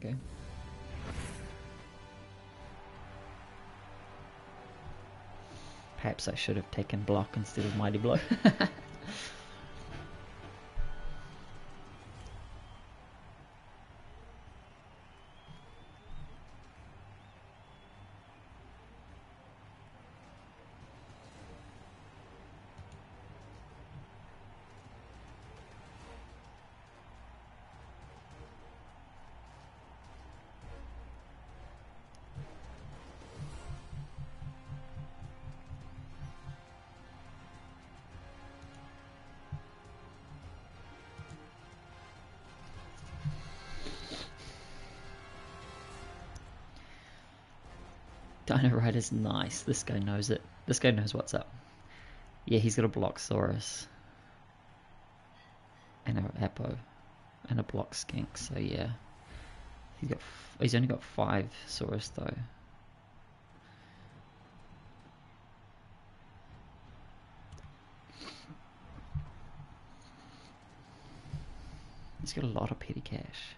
go. Perhaps I should have taken block instead of mighty blow. Dino Rider's nice. This guy knows it. This guy knows what's up. Yeah, he's got a Bloxsaurus. And an Apo. And a Block Skink, so yeah. He's only got 5 Saurus though. He's got a lot of petty cash.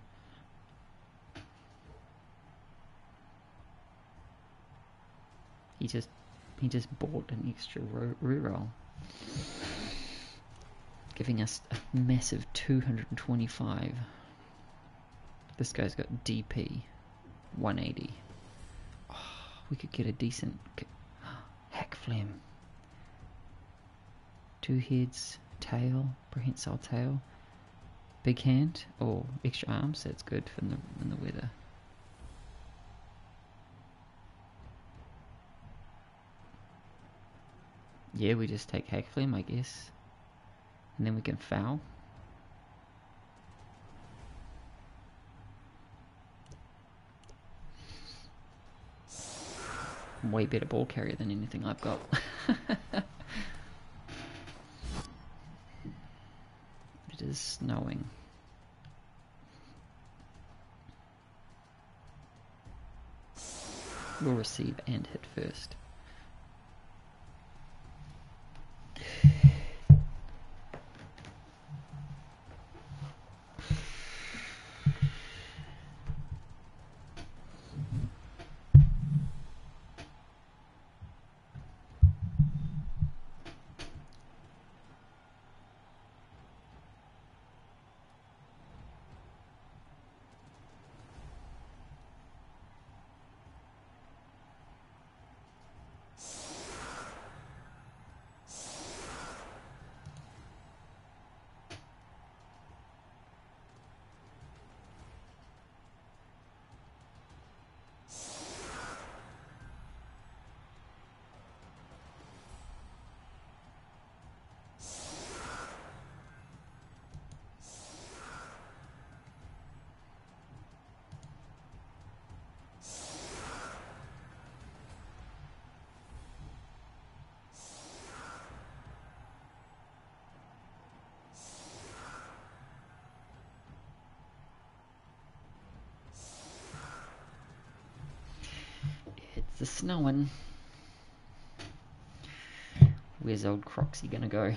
He just bought an extra reroll, giving us a massive 225. This guy's got DP 180. Oh, we could get a decent Hack Phlegm. 2 heads, tail, prehensile tail, big hand, or extra arms. That's good in the weather. Yeah, we just take Hack Phlegm, I guess. And then we can foul. Way better ball carrier than anything I've got. It is snowing. We'll receive and hit first. It's snowing. Where's old Croxy gonna go?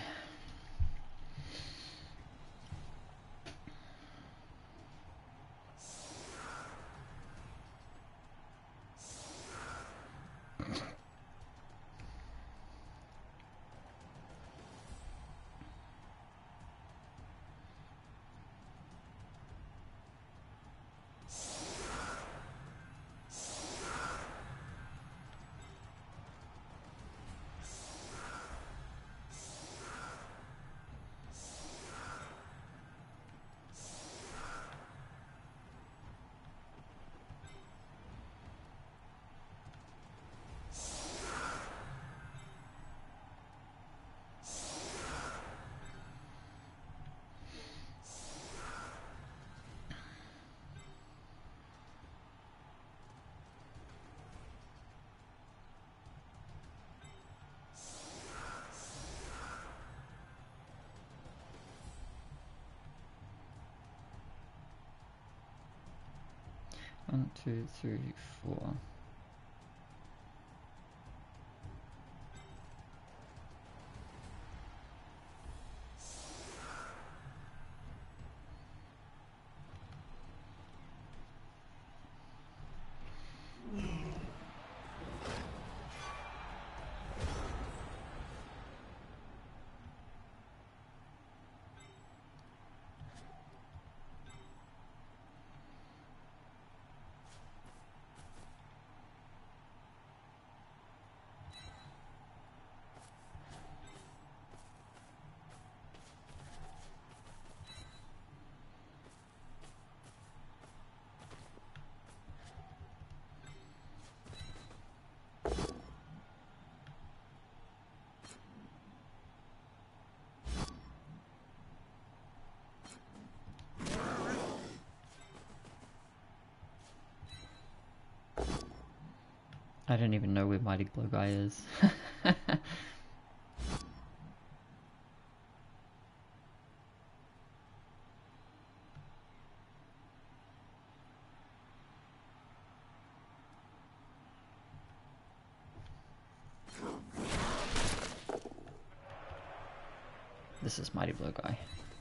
One, two, three, four. I don't even know where Mighty Blow Guy is. This is Mighty Blow Guy.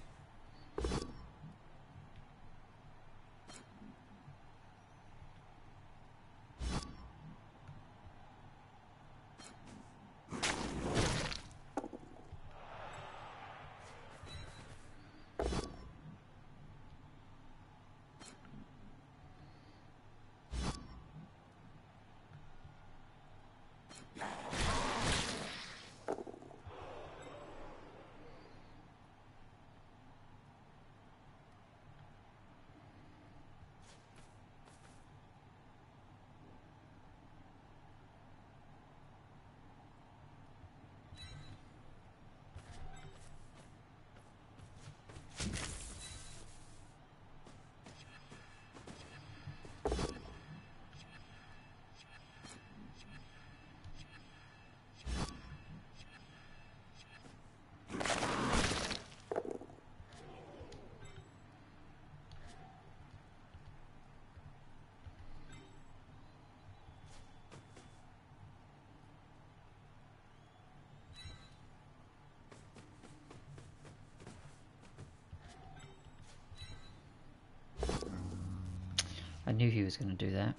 I knew he was going to do that.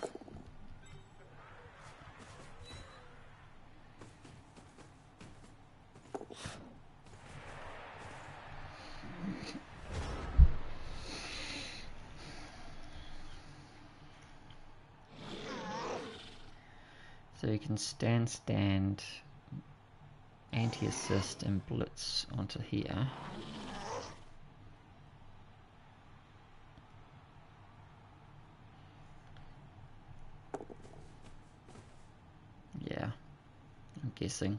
So you can stand, anti-assist and blitz onto here. Yeah, I'm guessing.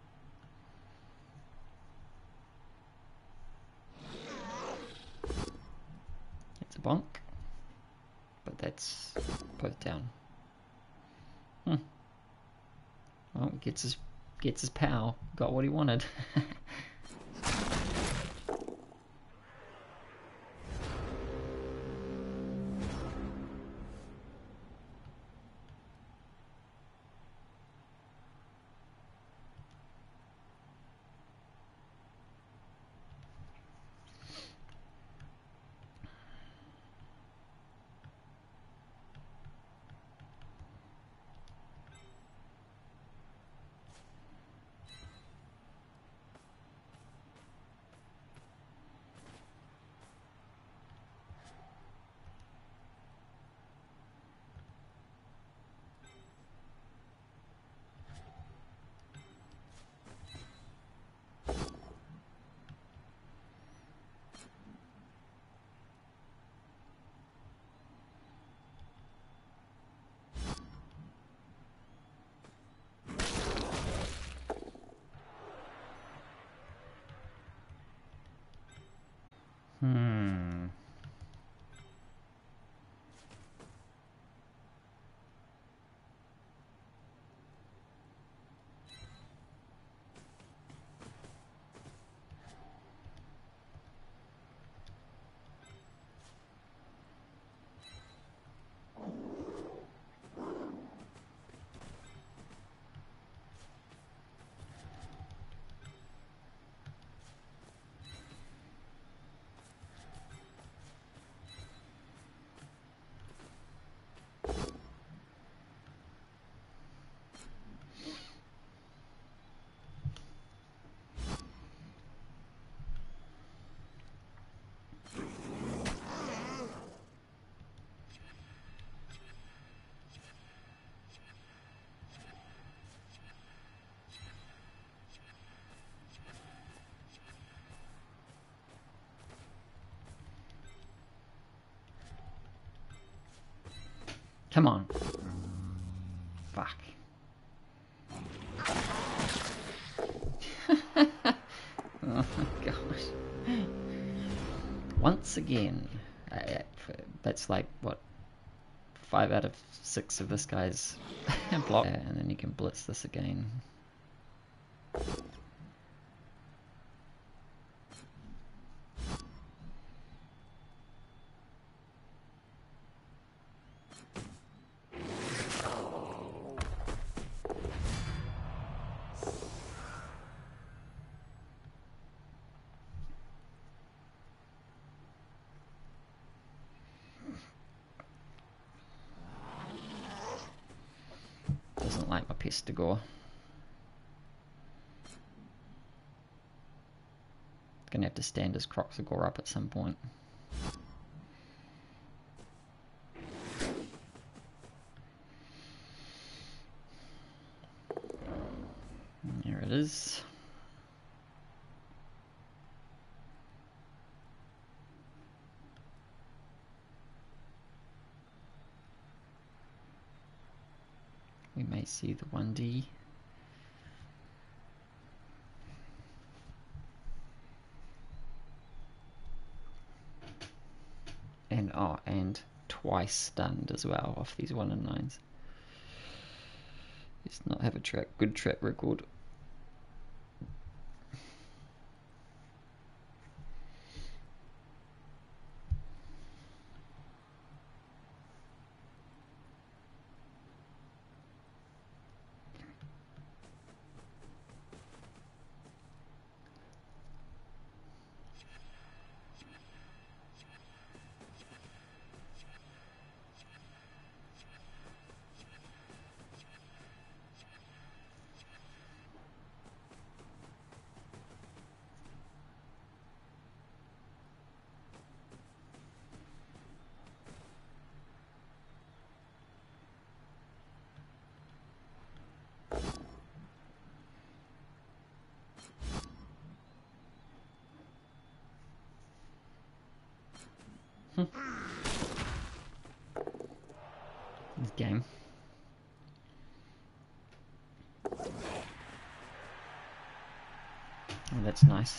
It's a bonk, but that's both down. Well, gets his pal. Got what he wanted. Come on. Fuck. Oh gosh. Once again, that's like, what, 5 out of 6 of this guy's block, and then you can blitz this again. Doesn't like my Pestigore. Gonna have to stand his Kroxigor up at some point. There it is. We may see the 1D. And and twice stunned as well off these 1 and 9s. Does not have a good track record. This game. Oh, that's nice.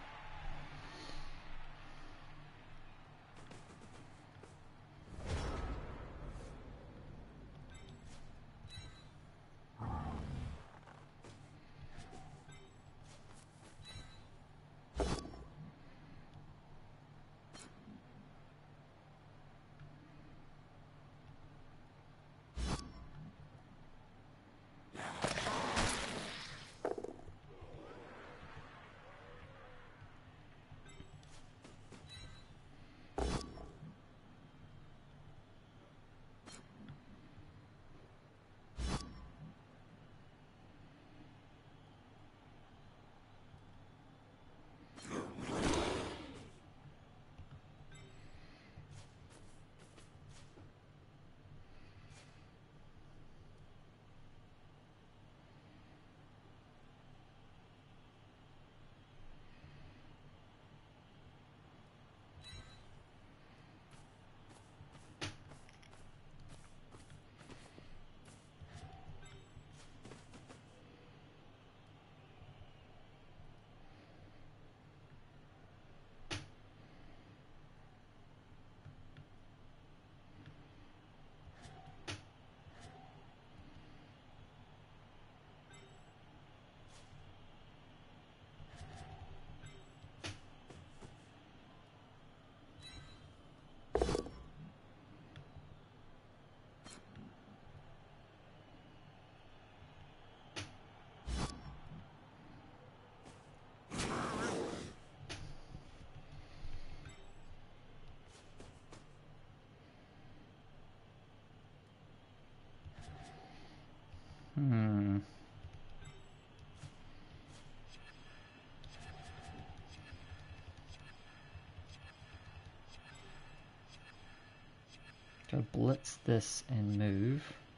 Go blitz this and move.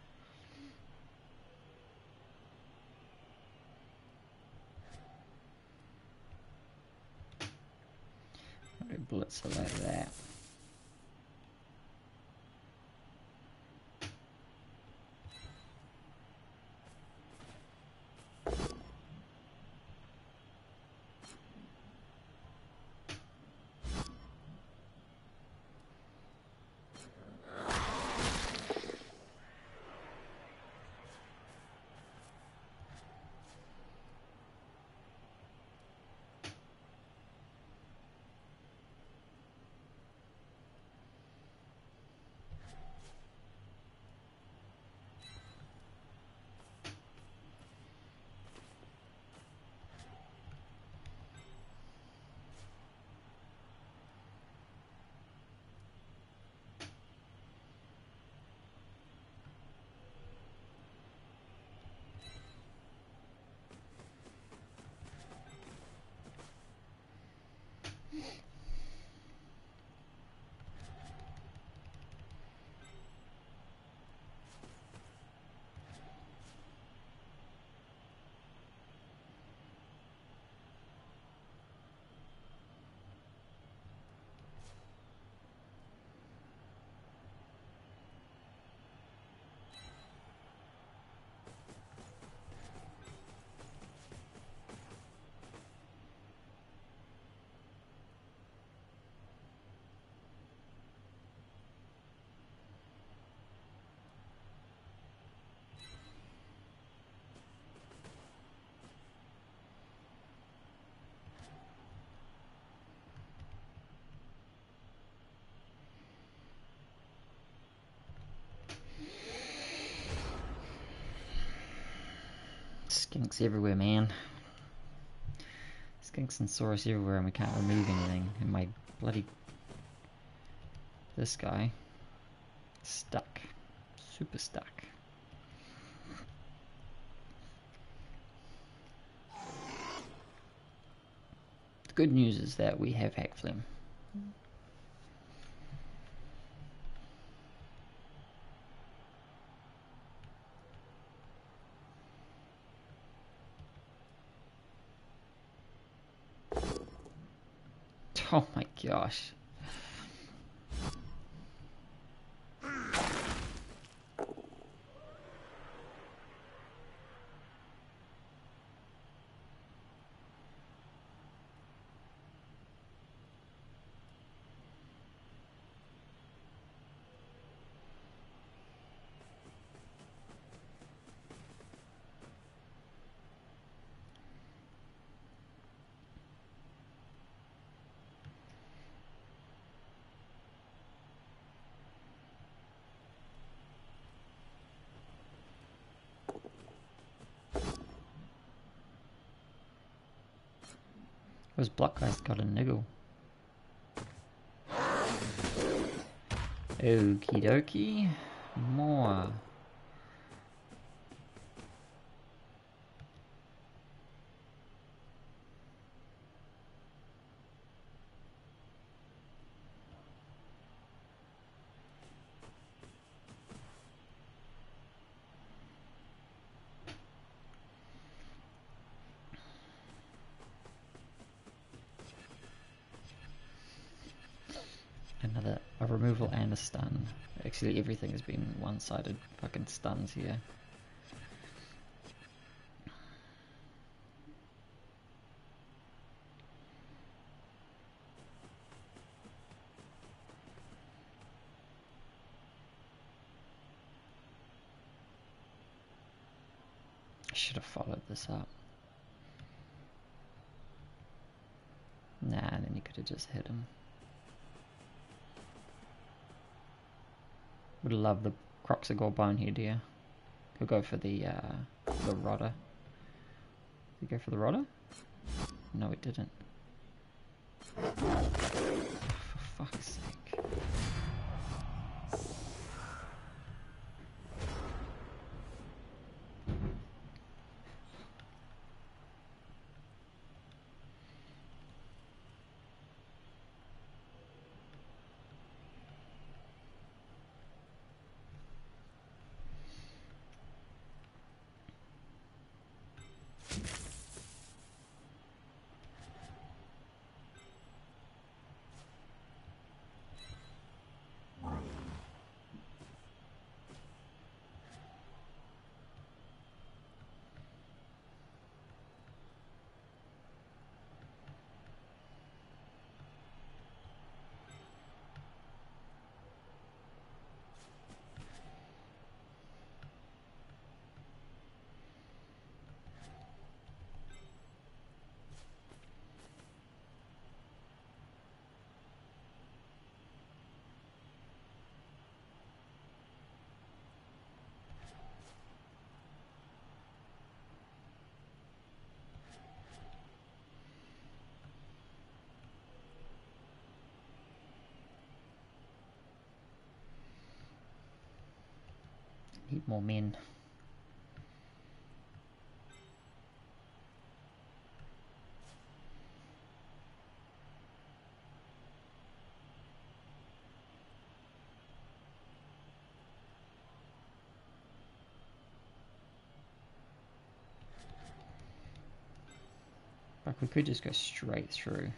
Go blitz it like that. Skinks everywhere, man. Skinks and Saurus everywhere, and we can't remove anything. And my bloody... this guy... stuck. Super stuck. The good news is that we have Hakflem. Oh my gosh. Those block guys got a niggle. Okie dokie. More. A removal and a stun. Actually, everything has been one-sided fucking stuns here. I should have followed this up. Nah, then you could have just hit him. Would love the Kroxigor Bonehead here. He'll go for the Rodder. Did he go for the Rodder? No, it didn't. For fuck's sake. Need more men. Like we could just go straight through.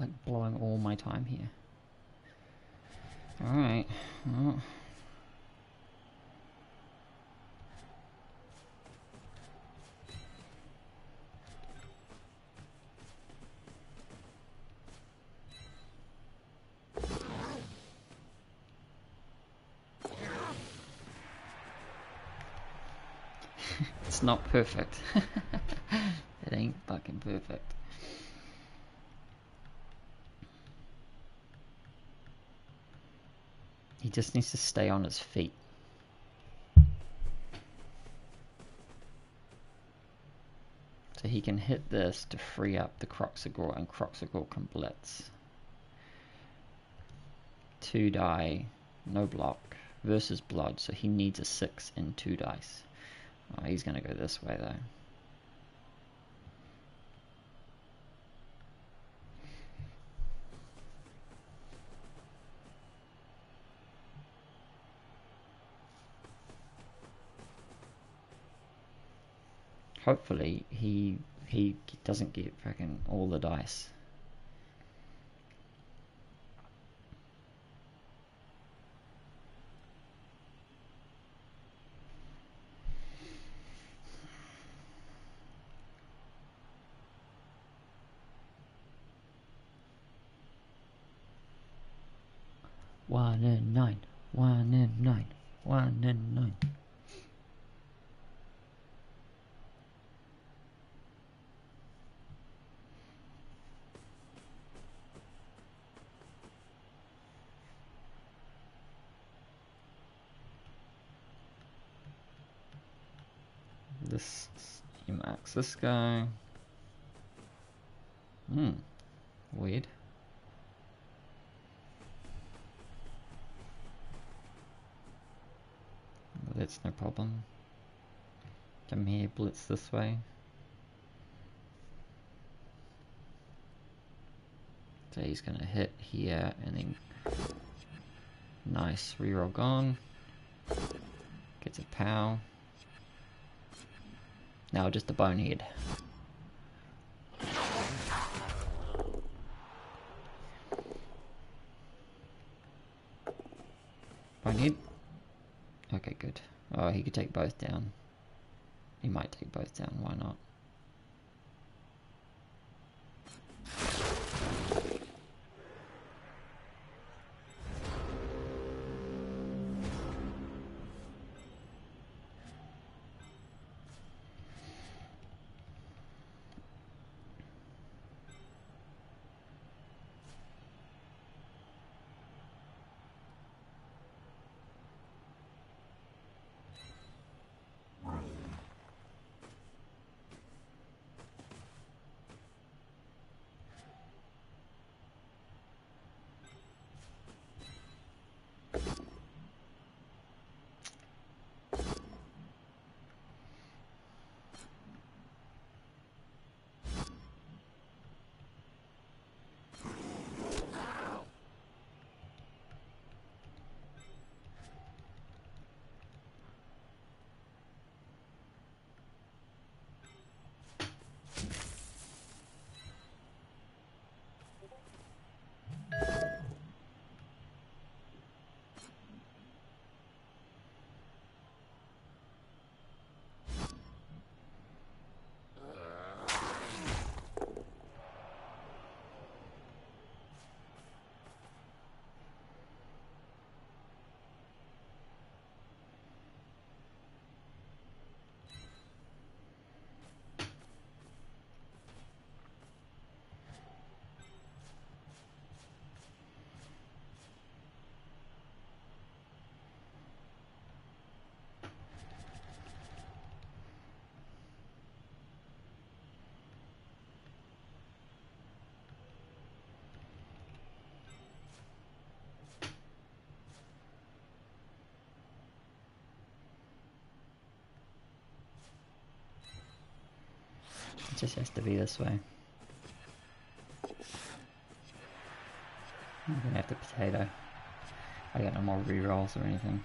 like blowing all my time here. Alright. Well. It's not perfect. It ain't fucking perfect. He just needs to stay on his feet. So he can hit this to free up the Kroxigor, and Kroxigor can blitz. 2 die, no block, versus blood, so he needs a 6 and 2 dice. Oh, he's gonna go this way though. Hopefully he doesn't get fucking all the dice. One and 9, 1 and 9, 1 and 9. This Emacs this guy. Weird. But that's no problem. Come here, blitz this way. So he's gonna hit here and then nice reroll gone. Gets a pow. Now just a bonehead. Bonehead. Okay, good. Oh, he could take both down. He might take both down, why not? It just has to be this way. I'm gonna have to potato. I got no more rerolls or anything.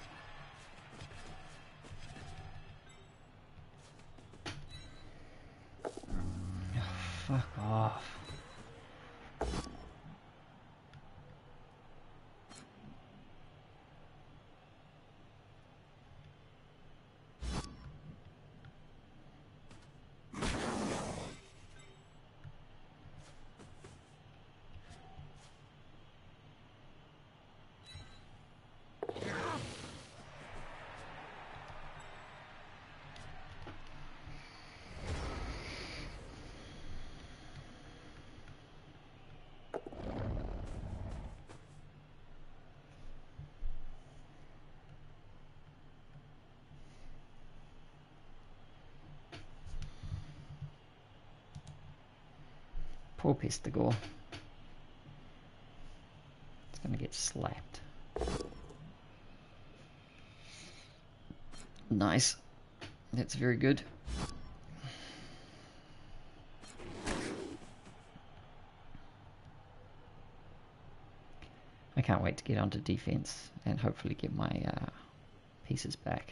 Oh, fuck off. Poor Pestigore. It's gonna get slapped. Nice. That's very good. I can't wait to get onto defense and hopefully get my pieces back.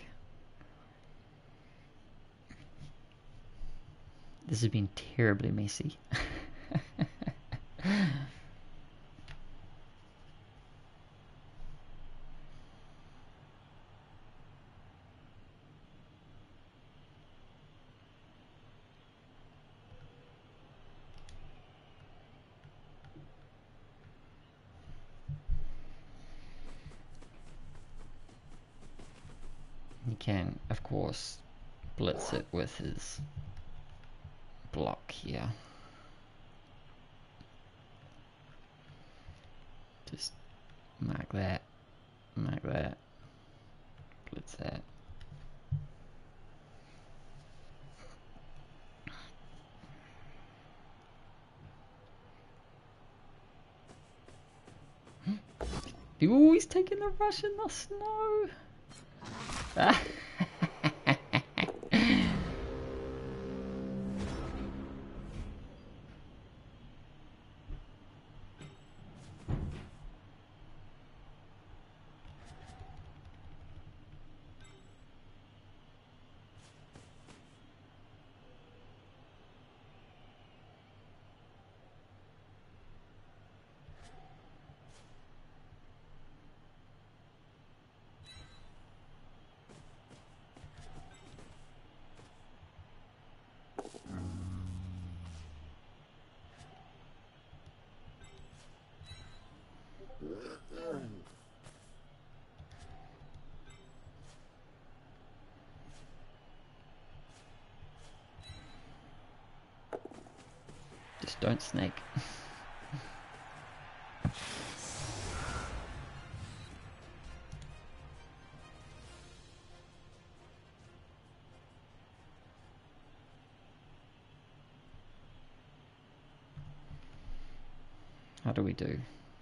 This has been terribly messy. He can, of course, blitz it with his block here. Just mark that, blitz that. Ooh, he's taking the rush in the snow. Just don't snake. How do we do?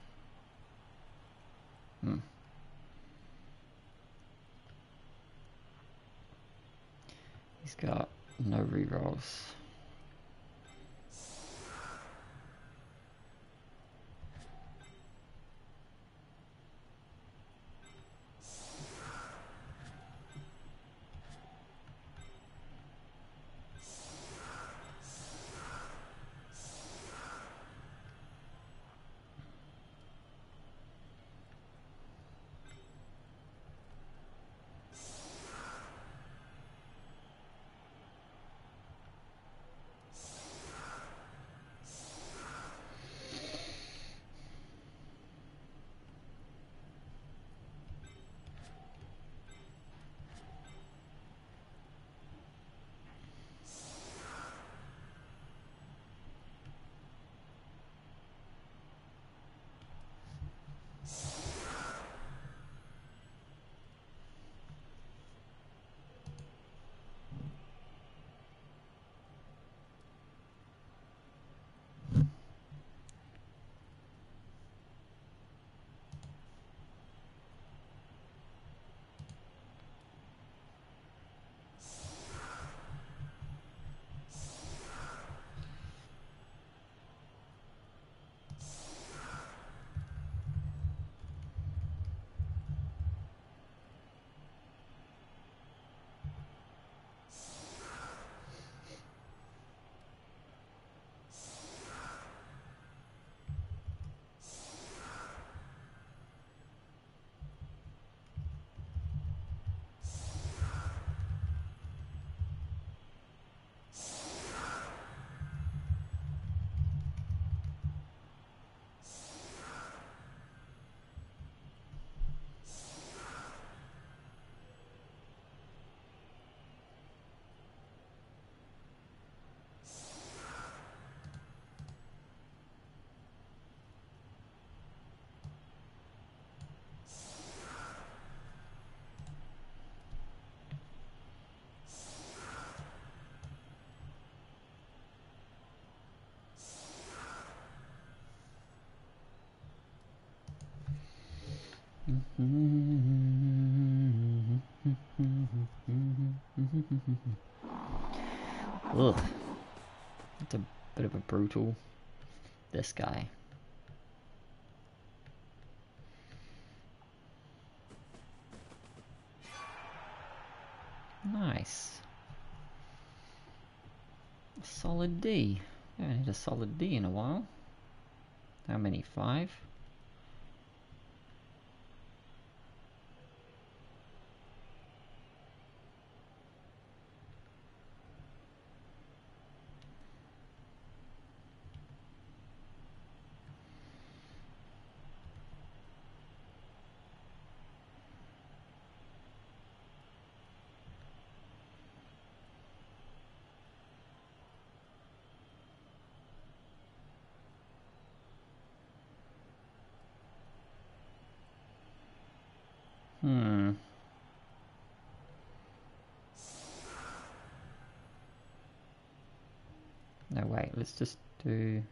He's got no rerolls. Ugh. It's a bit of a brutal. This guy. Nice. A solid D. I haven't had a solid D in a while. How many? 5? No, wait, let's just do...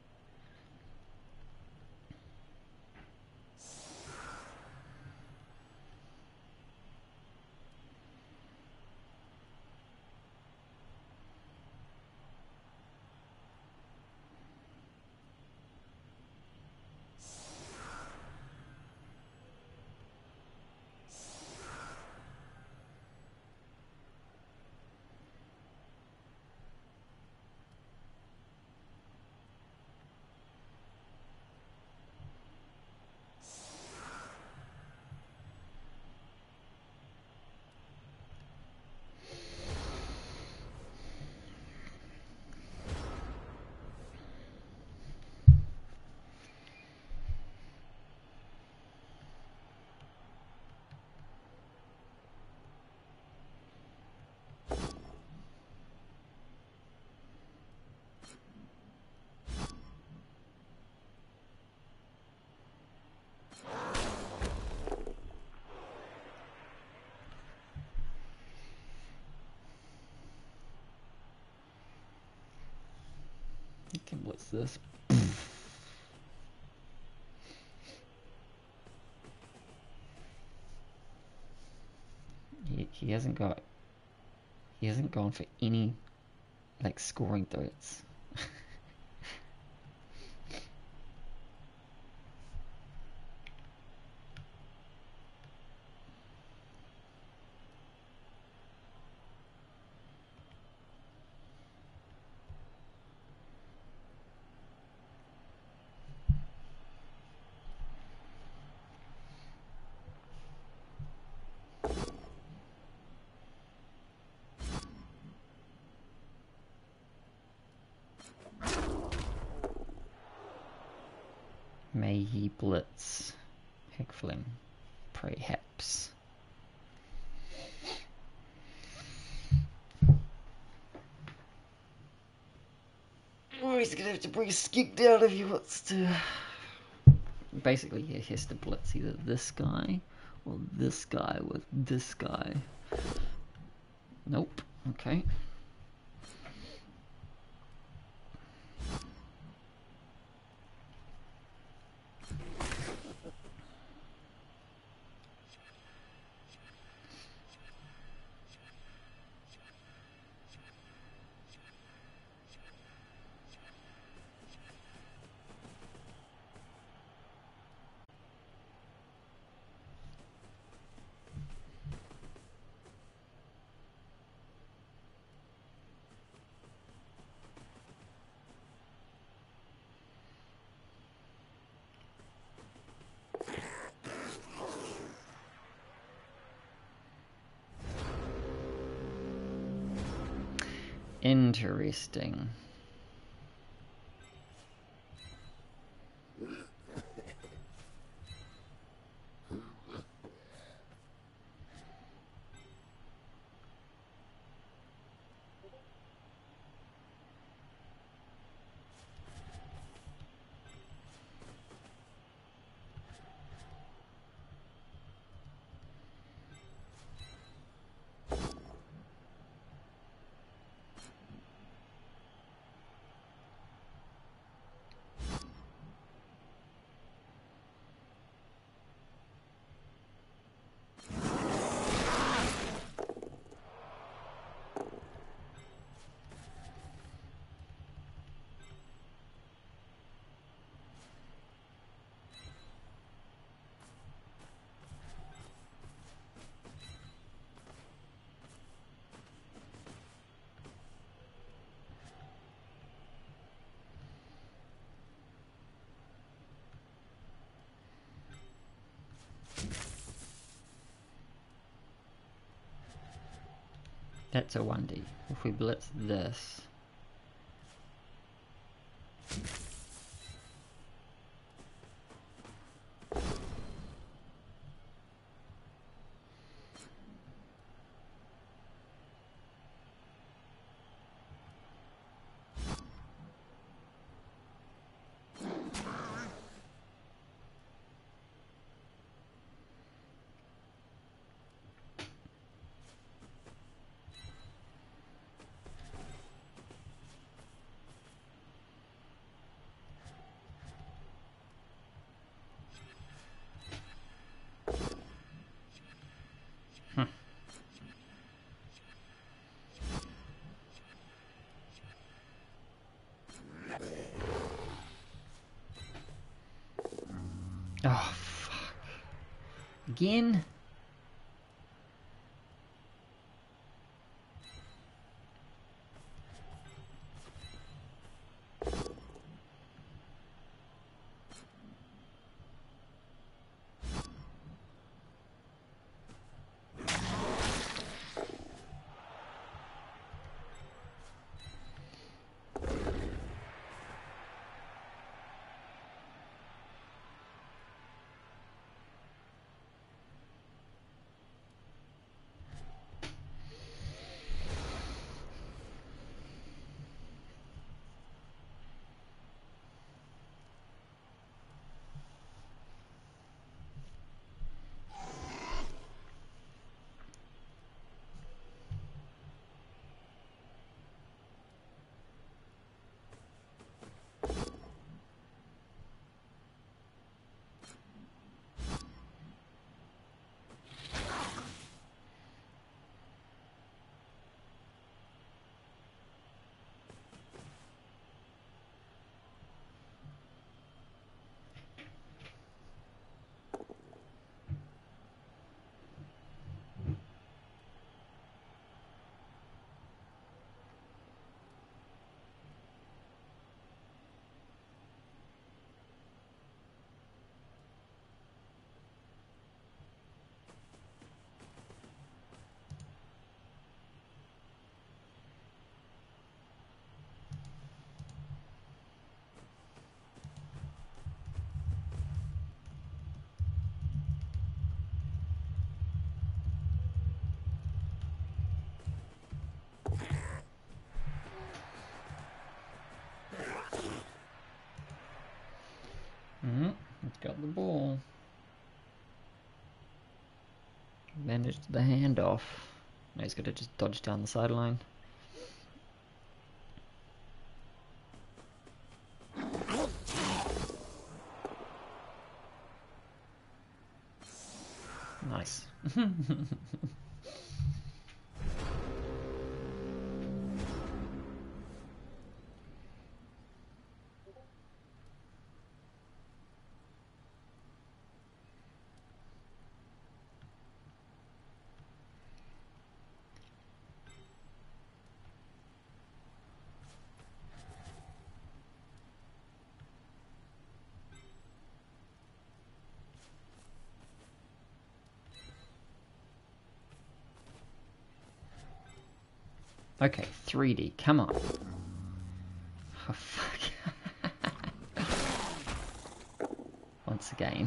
You can blitz this. He hasn't got... He hasn't gone for any, like, scoring threats. May he blitz. Heckfling. Perhaps. Oh, he's gonna have to bring a skink down if he wants to. Basically, he has to blitz either this guy or this guy with this guy. Nope. Okay. Interesting. That's a 1D. If we blitz this... Oh, fuck. Again? He's got the ball. Managed the handoff. Now he's got to just dodge down the sideline. Nice. Okay, 3D, come on. Oh, fuck. Once again.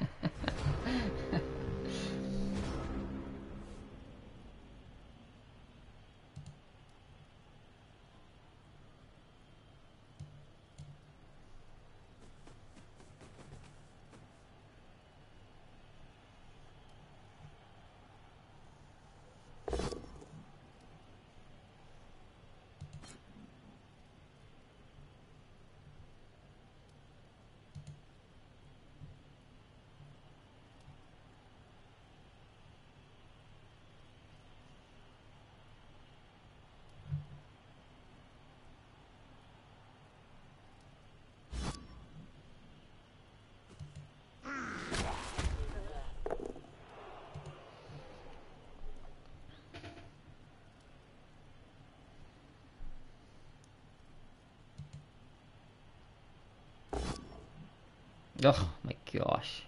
Oh my gosh.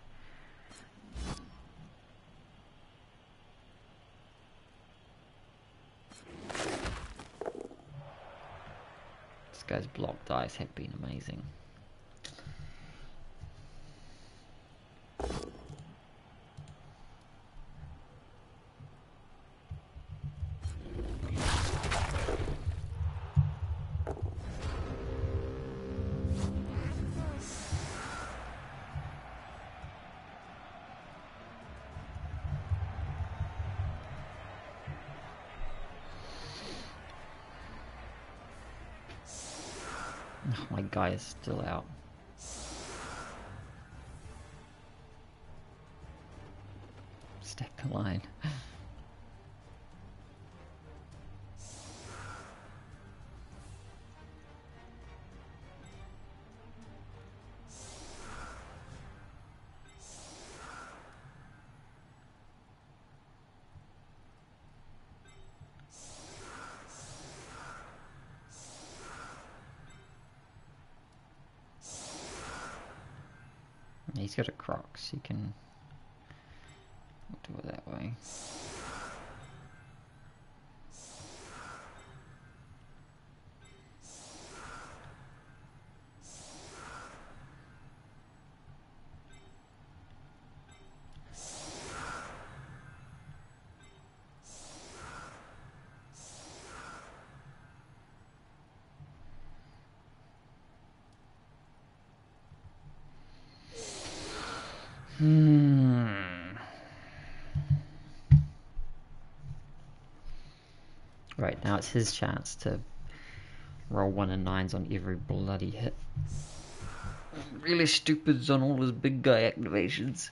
guy's block dice have been amazing. Oh, my guy is still out. Stack the line. He's got a Crocs, he can do it that way. Right, now it's his chance to roll 1 and 9s on every bloody hit. Really stupids on all his big guy activations.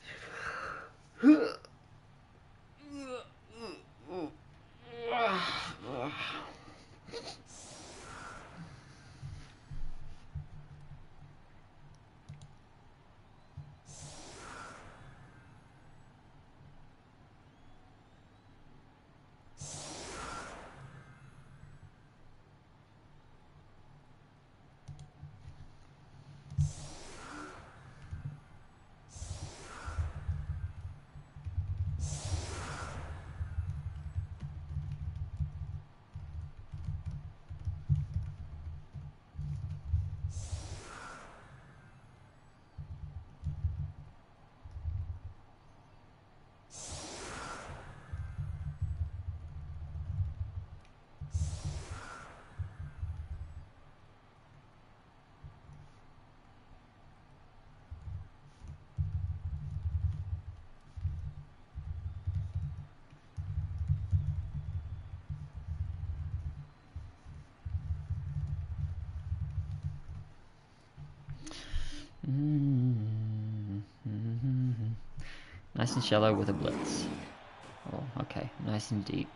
Nice and shallow with a blitz. Oh, okay, nice and deep.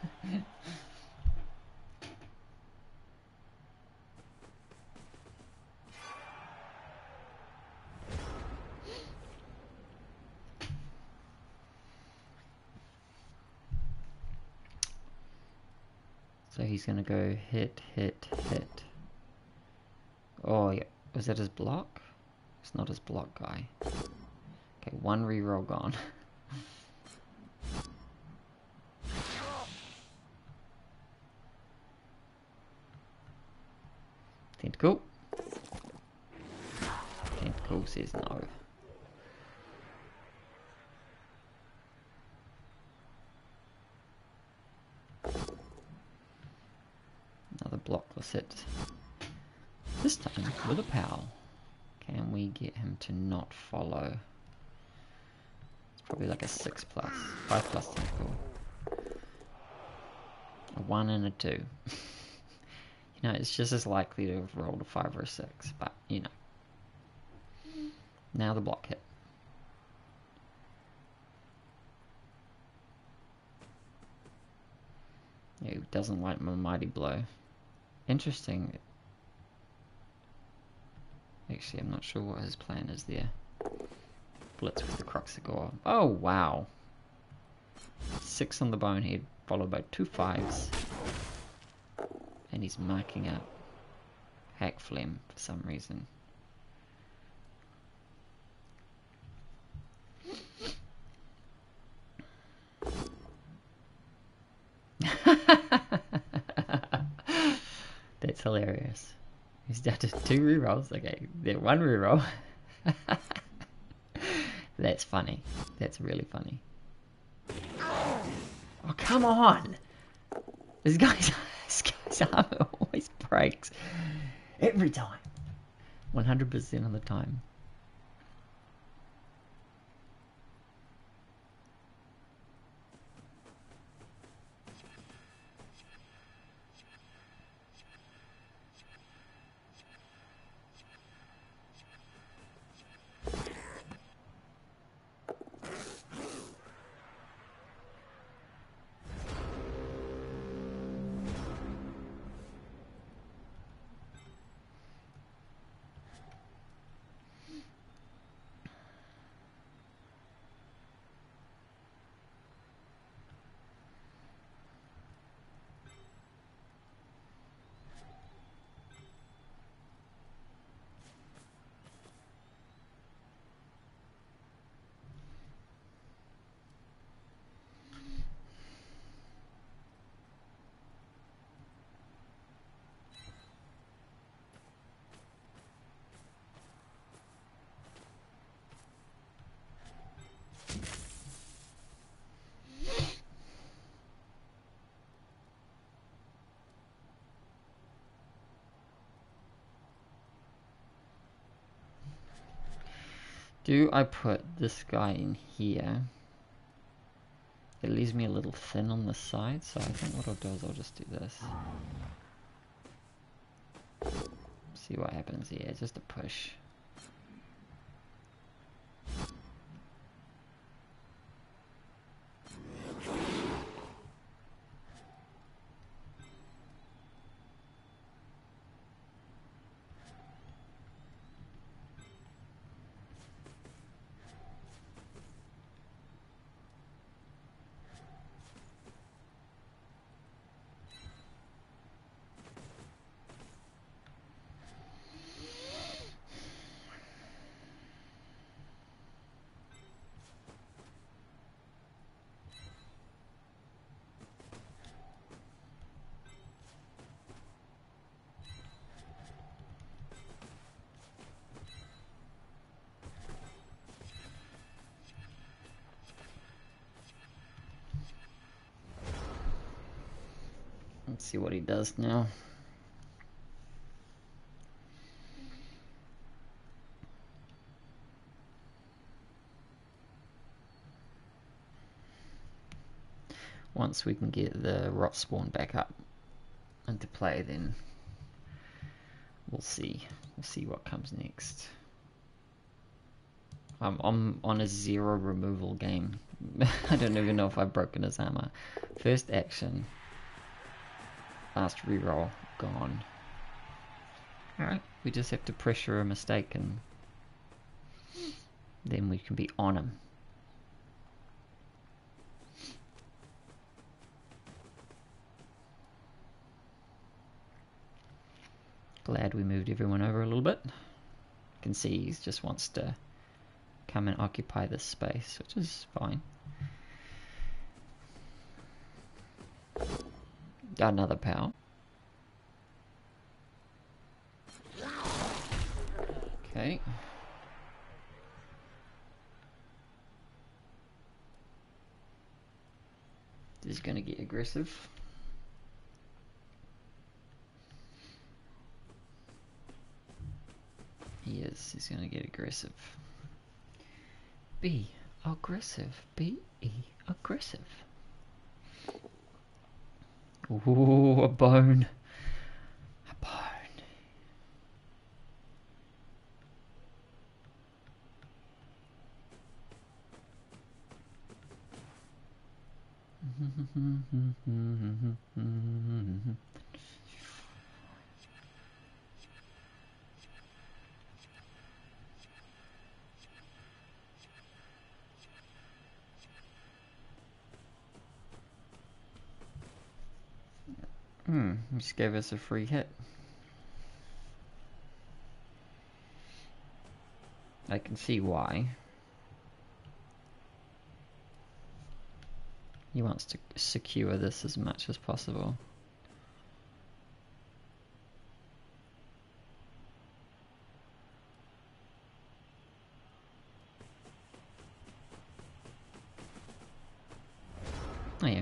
So he's gonna go hit, hit, hit. Oh, yeah. Was that his block? It's not his block guy. Okay, 1 reroll gone. Tentacle. Tentacle says no. Another blockless hit. This time with a POW. Can we get him to not follow? It's probably like a 6+, 5+ tentacle. A 1 and a 2. You know, it's just as likely to have rolled a 5 or a 6, but you know. Now the block hit. Yeah, he doesn't like my mighty blow. Interesting. Actually, I'm not sure what his plan is there. Blitz with the Croxagore. Oh, wow. 6 on the bonehead, followed by 2 5s. And he's marking up Hack Phlegm for some reason. That's hilarious. He's down to 2 rerolls. Okay, then 1 reroll. That's funny. That's really funny. Oh, come on! This guy's armor always breaks. Every time. 100% of the time. Do I put this guy in here? It leaves me a little thin on the side, so I think what I'll do is I'll just do this. See what happens here, just a push. Let's see what he does now. Once we can get the rot spawn back up into play, then we'll see. We'll see what comes next. I'm on a 0 removal game. I don't even know if I've broken his armor. First action. Last reroll. Gone. Alright, we just have to pressure a mistake and then we can be on him. Glad we moved everyone over a little bit. You can see he just wants to come and occupy this space, which is fine. Got another power. Okay. This is going to get aggressive. He is. He's going to get aggressive. Be aggressive. Be aggressive. Ooh, a bone. A bone. Just gave us a free hit. I can see why. He wants to secure this as much as possible. Oh yeah.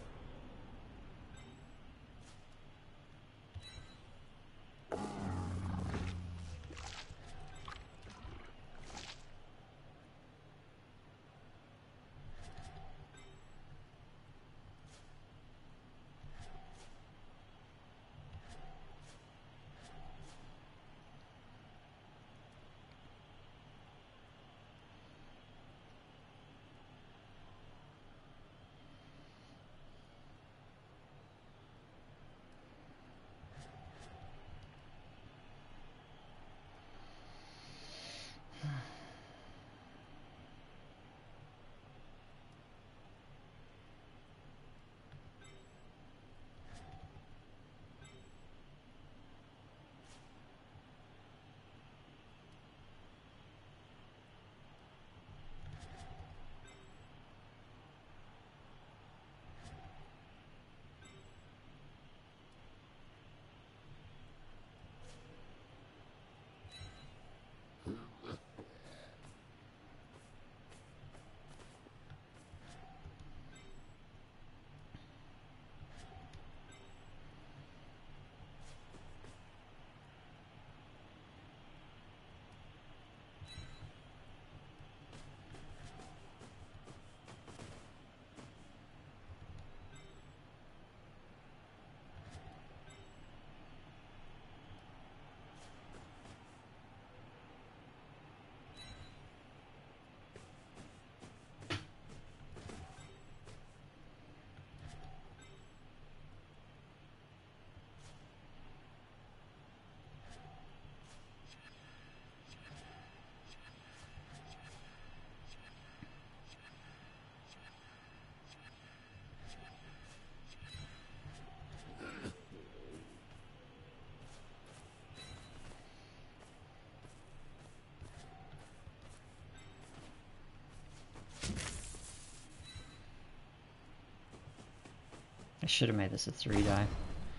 I should have made this a 3-die.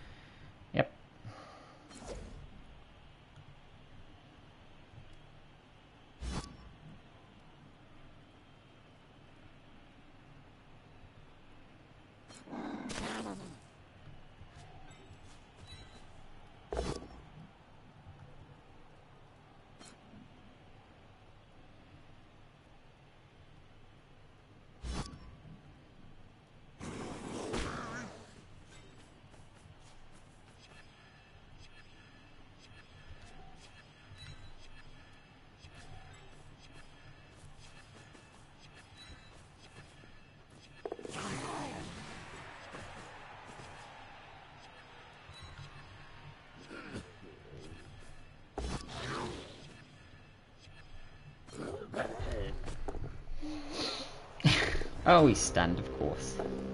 Yep. Oh, he's stunned, of course.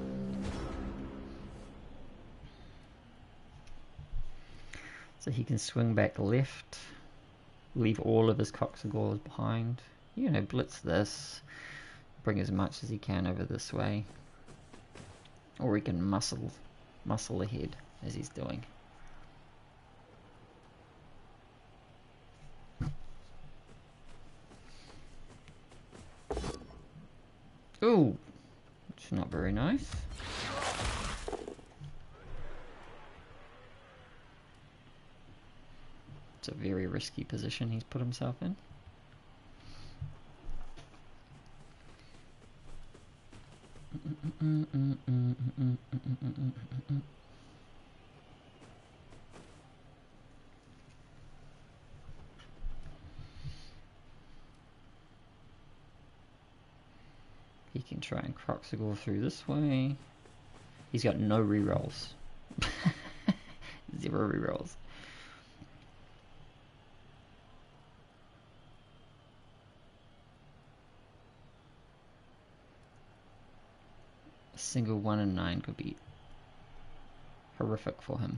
So he can swing back left, leave all of his Coxagors behind. You know, blitz this, bring as much as he can over this way. Or he can muscle ahead, as he's doing. Ooh, it's not very nice. It's a very risky position he's put himself in. He can try and Croxagore through this way. He's got no rerolls. 0 rerolls. A single 1 and 9 could be horrific for him.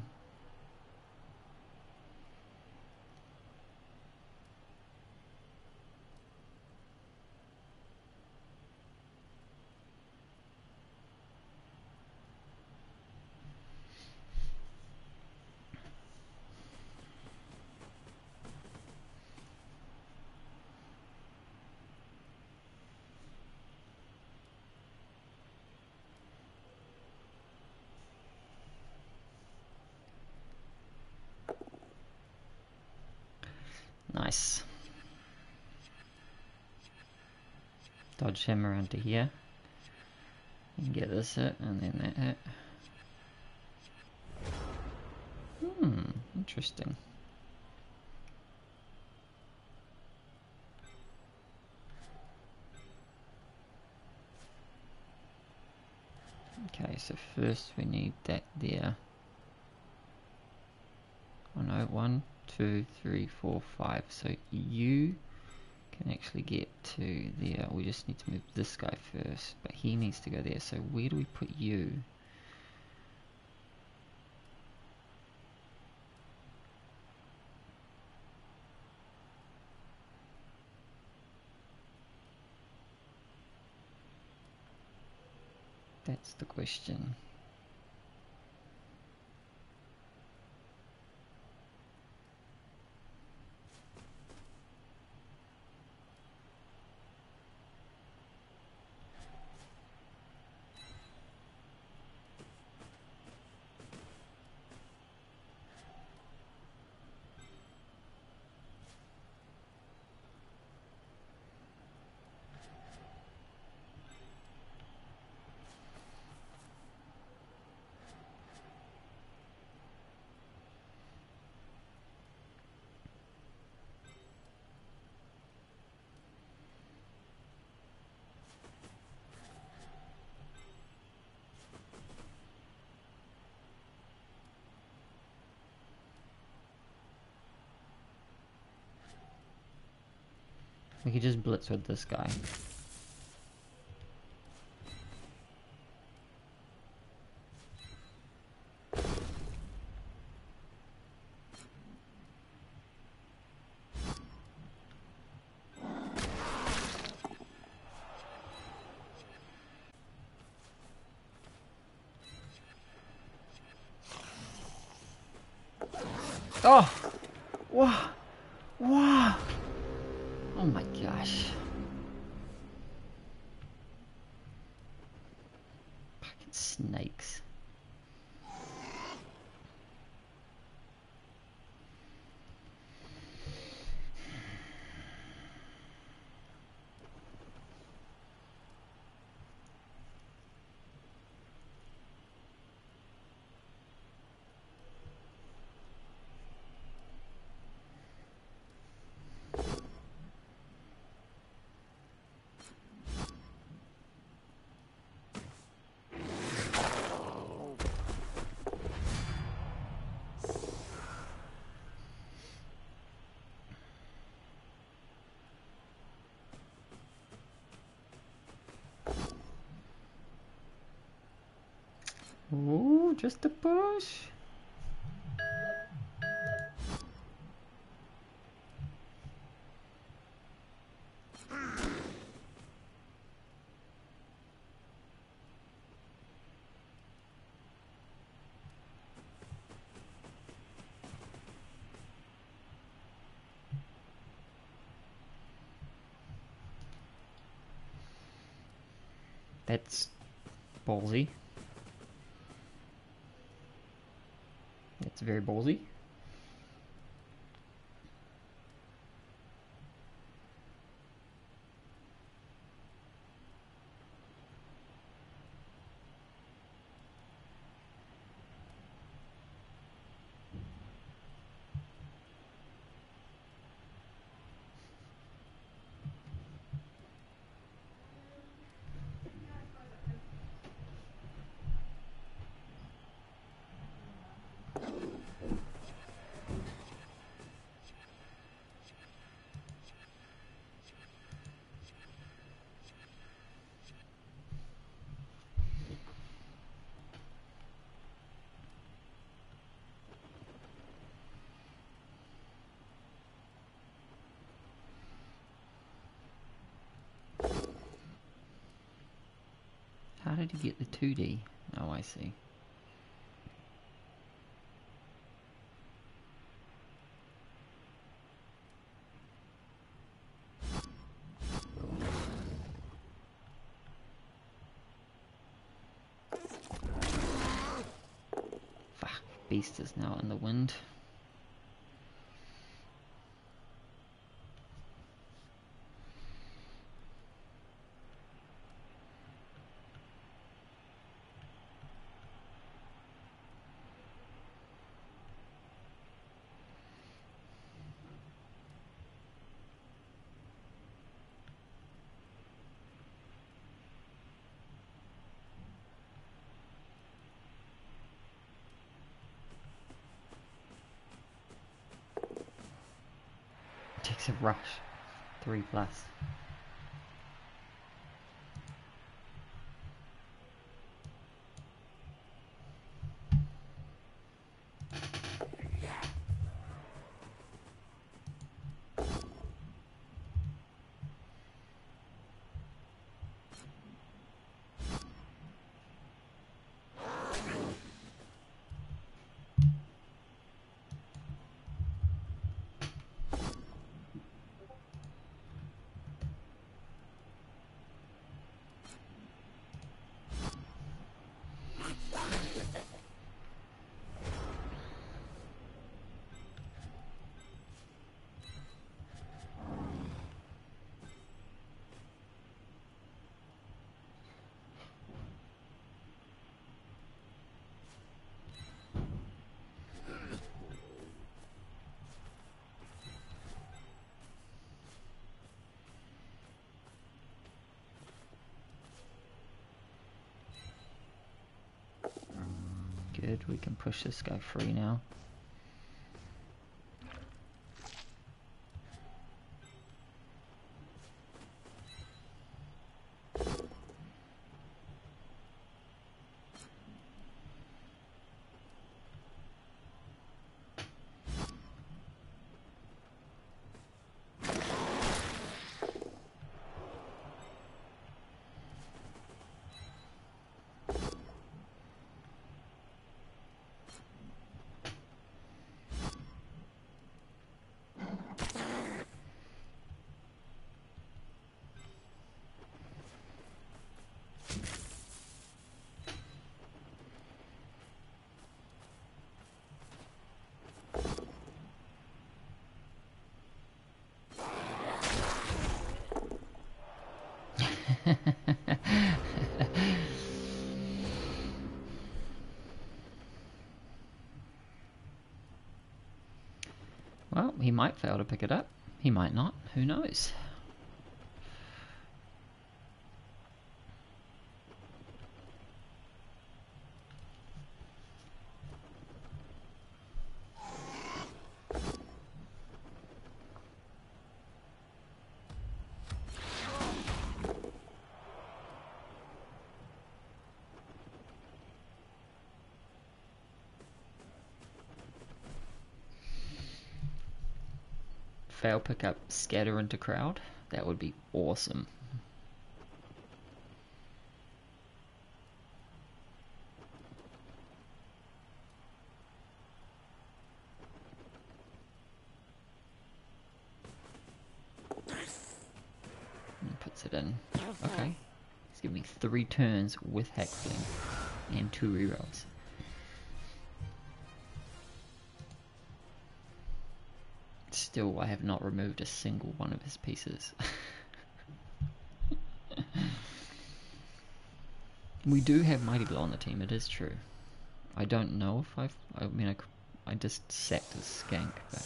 Nice. Dodge him around to here. You can get this hit and then that hit. Interesting. Okay, so first we need that there. Oh no, 1, 2, 3, 4, 5. So you can actually get to there. We just need to move this guy first, but he needs to go there. So where do we put you? That's the question. We could just blitz with this guy. Oh! Wow! Wow! Oh my gosh. Fucking snakes. Ooh, just a push. That's ballsy. That's very ballsy. How did he get the 2D? Oh, I see. Fuck, Beast is now in the wind. takes a rush. 3+. Good, we can push this guy free now. Well, he might fail to pick it up. He might not. Who knows? Fail pick up, scatter into crowd. That would be awesome. And puts it in. Okay. He's giving me 3 turns with Hexbling and 2 rerolls. Still, I have not removed a single one of his pieces. We do have Mighty Blow on the team, it is true. I don't know if I just sacked his skank, but...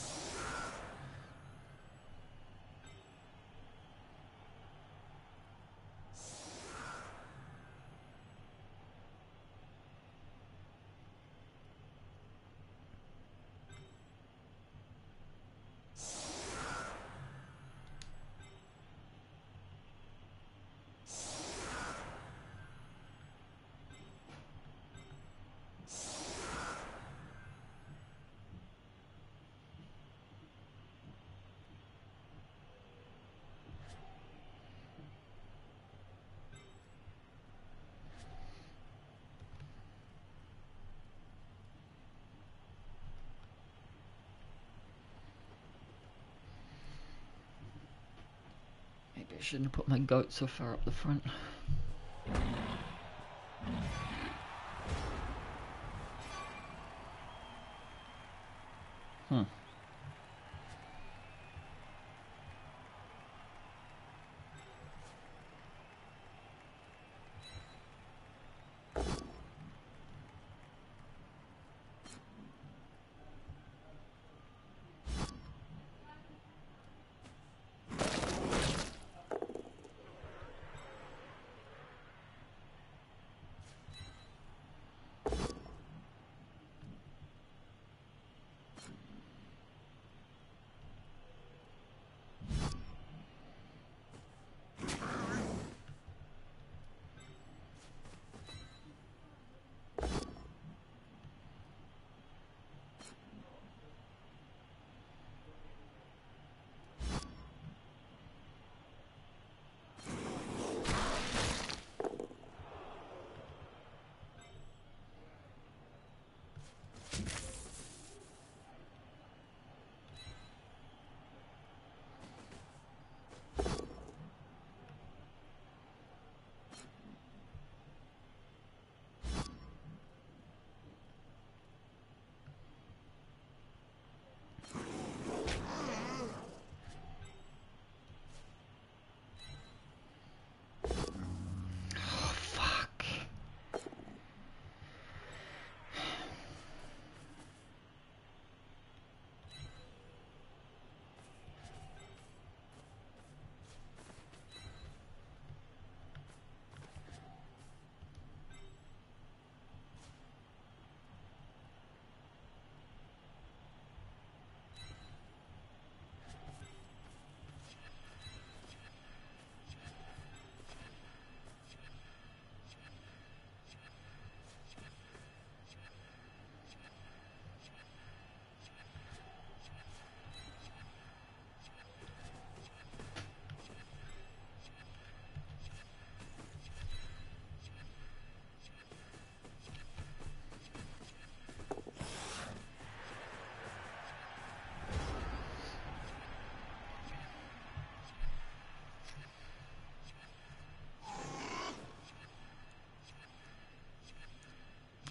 Maybe I shouldn't have put my goat so far up the front.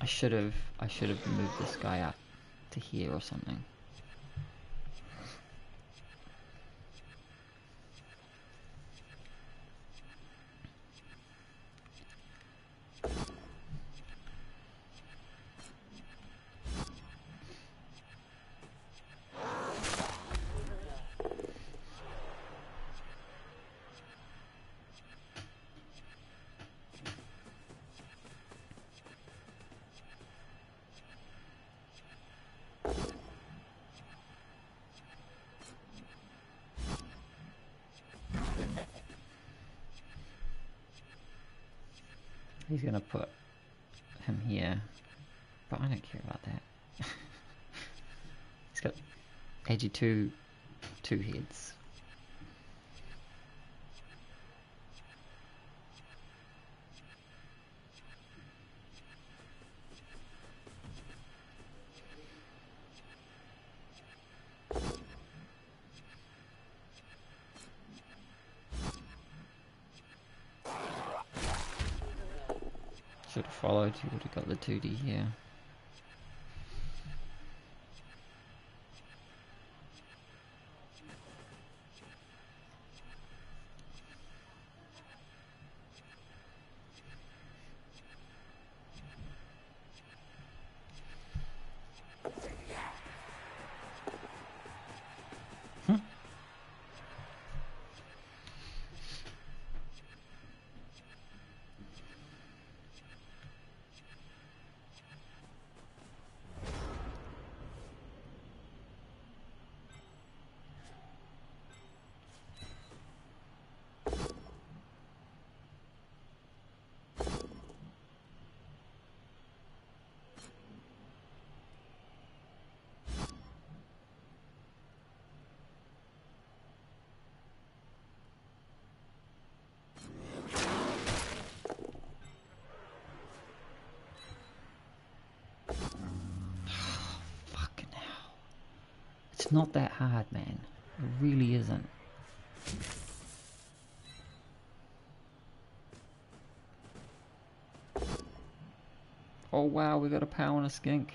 should have moved this guy up to here or something. He's gonna put him here, but I don't care about that. He's got edgy two heads. Should have followed, you would have got the 2D here. It's not that hard, man. It really isn't. Oh wow, we got a POW and a skink.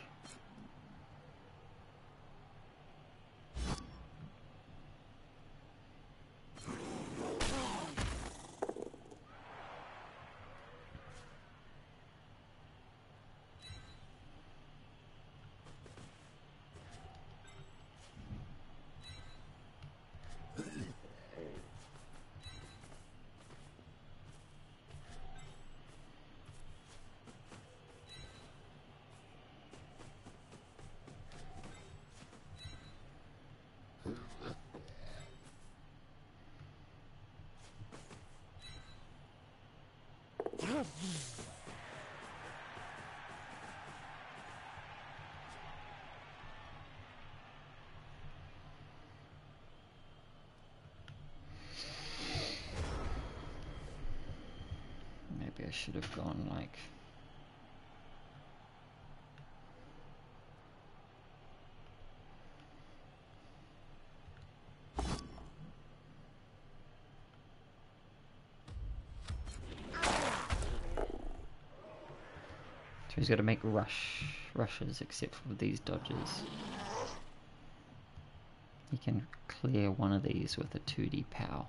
Maybe I should have gone like... So he's got to make rushes except for these dodges. He can clear one of these with a 2D POW.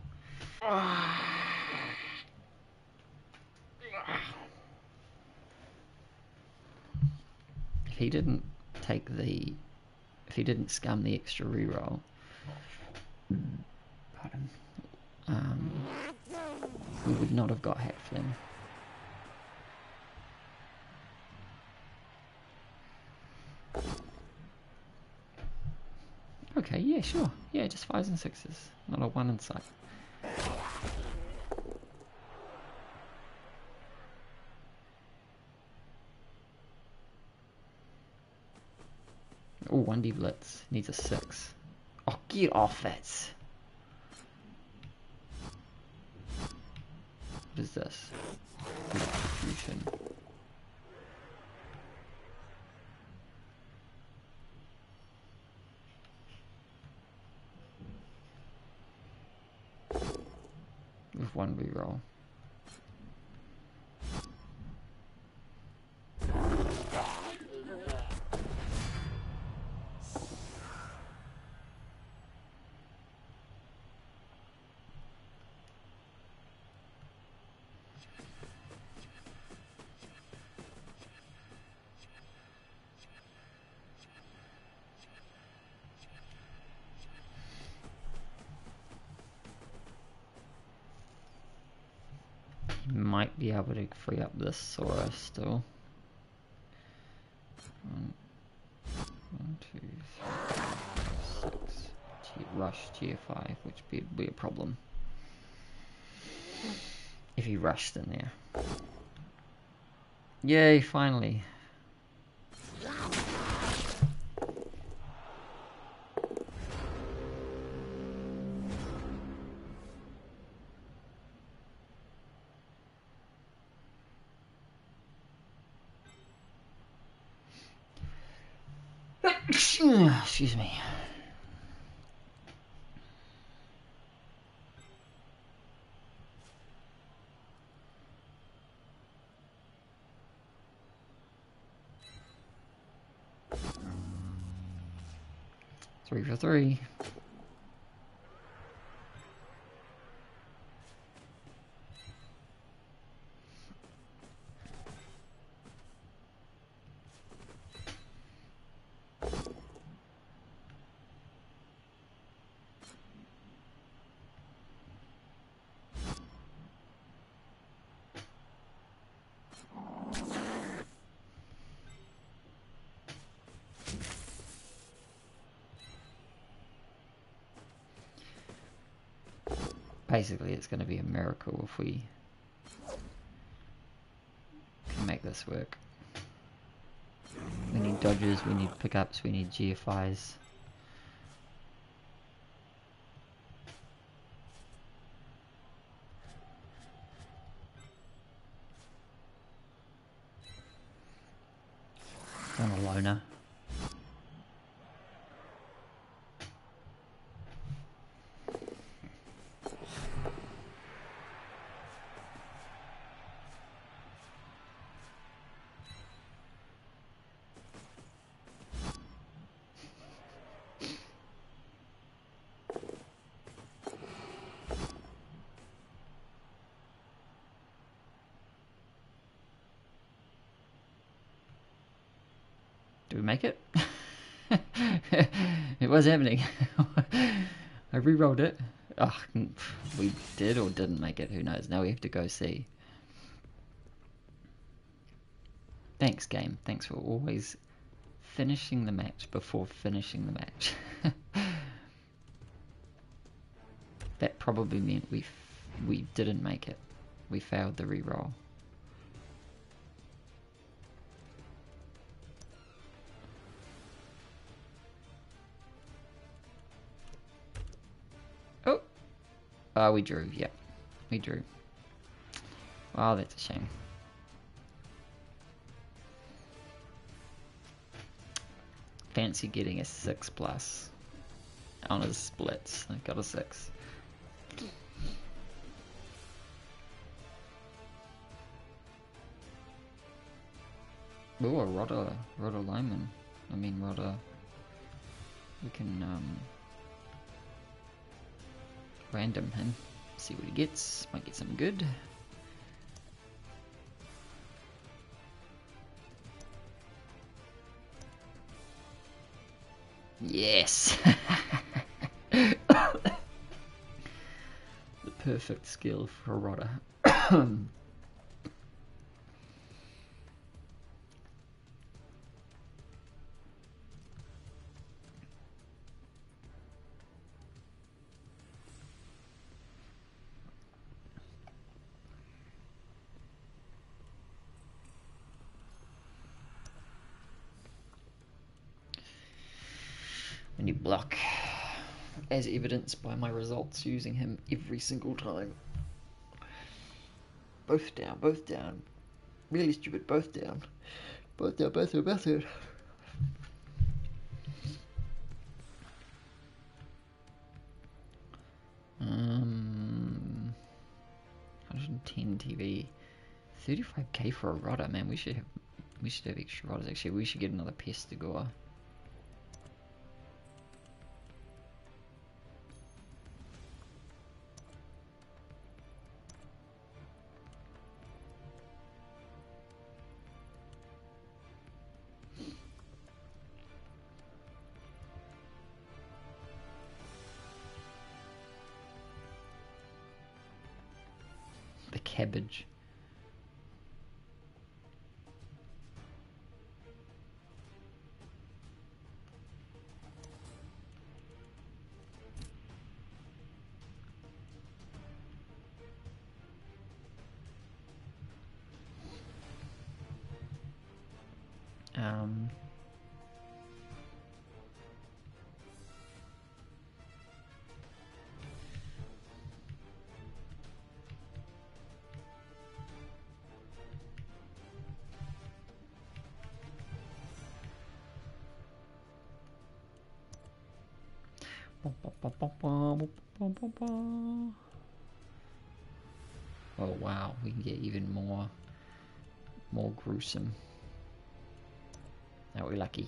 If he didn't if he didn't scum the extra reroll, pardon, we would not have got Hatfling. Okay, yeah, sure. Yeah, just 5s and 6s. Not a 1 in sight. Oh, 1D Blitz. Needs a 6. Oh, get off that! What is this? Electrocution. With 1 reroll. Might be able to free up this Sora still. One, two, three, four, 6. Rush tier 5, which would be a problem if he rushed in there. Yay, finally. Excuse me. Three for 3. Basically, it's going to be a miracle if we can make this work. We need dodges, we need pickups, we need GFIs. On a loner. Do we make it? It was happening. I re-rolled it. Oh, we did or didn't make it, who knows. Now we have to go see. Thanks, game. Thanks for always finishing the match before finishing the match. That probably meant we didn't make it. We failed the re-roll. Oh, we drew. Yep, we drew. Wow, that's a shame. Fancy getting a 6+ on his splits. I got a 6. Ooh, a Rodder Lyman. I mean, Rodder. We can random him. See what he gets. Might get something good. Yes! The perfect skill for a Rodder. When you block, as evidenced by my results using him every single time. Both down, both down. Really stupid, both down. Both down, both down, both down. Um, 110 TV. 35k for a Rodder, man. We should have extra Rodders actually. We should get another Pestigore. The cabbage. Um, oh wow, we can get even more gruesome. Are we lucky?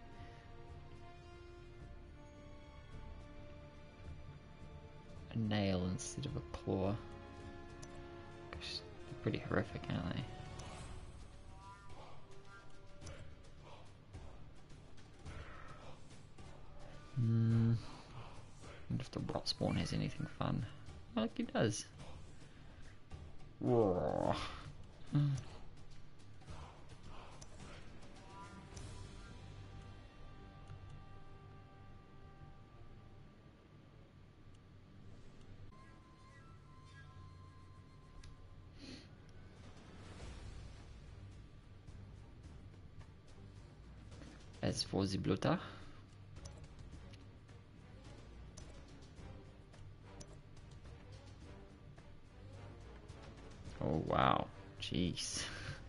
A nail instead of a claw. Gosh, they're pretty horrific, aren't they? Wonder if the rot spawn has anything fun. Well, like he does. Roar. As for the Bluta, oh wow, jeez.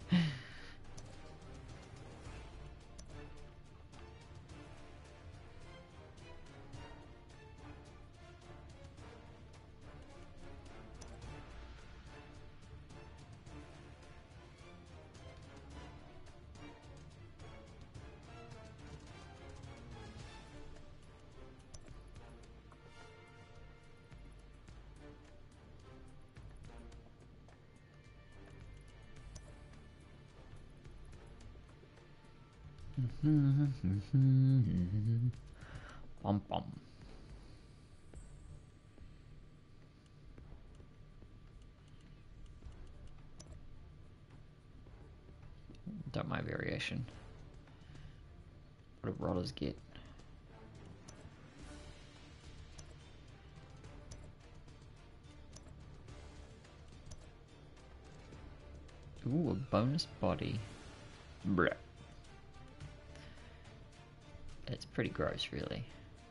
Bum bum. Don't mind variation. What do rollers get? Ooh, a bonus body. Bruh. It's pretty gross, really.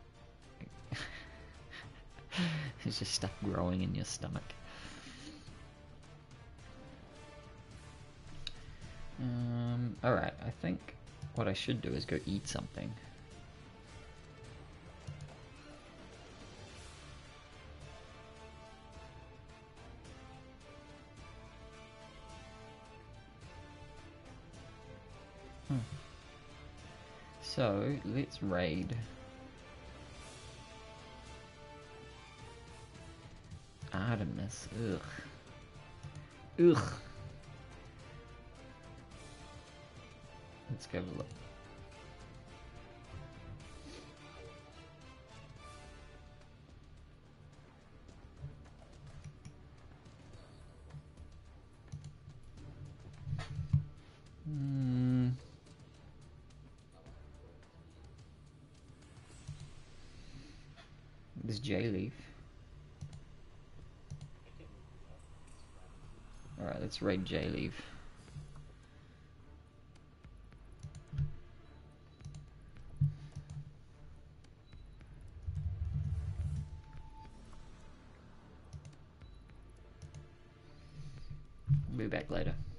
It's just stuff growing in your stomach. Alright, I think what I should do is go eat something. So, let's raid Artemis. Ugh. Ugh. Let's go have a look. This J-Leaf. Alright, let's raid J-Leaf. Be back later.